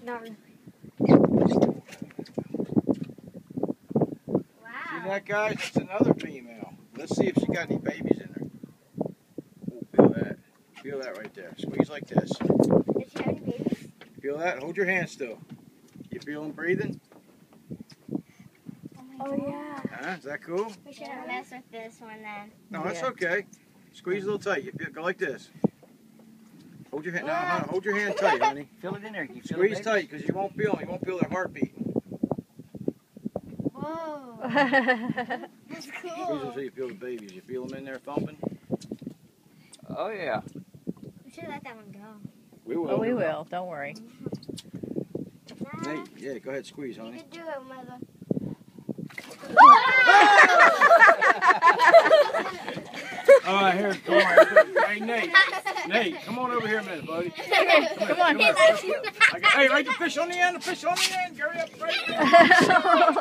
Not really. See that, guys? It's another female. Let's see if she got any babies in her. Oh, feel that. Feel that right there. Squeeze like this. Does she have any babies? Feel that? Hold your hand still. You feel them breathing? Oh, yeah. Huh? Is that cool? We shouldn't mess with this one then. No, that's okay. Squeeze a little tight. You feel, go like this. Hold your hand. No, honey, hold your hand tight, honey. Feel it in there. You feel Squeeze it, tight, because you won't feel them. You won't feel their heartbeat. Whoa. That's Squeeze cool. them so you feel the babies. You feel them in there thumping? Oh, yeah. We should let that one go. We will. Oh, we will. Don't worry. Nate, yeah, go ahead, squeeze, You honey. can do it, mother. All right, here, come on. Hey, Nate. Nate, come on over here a minute, buddy. Come on. Hey, right the fish on the end, Hurry up, right.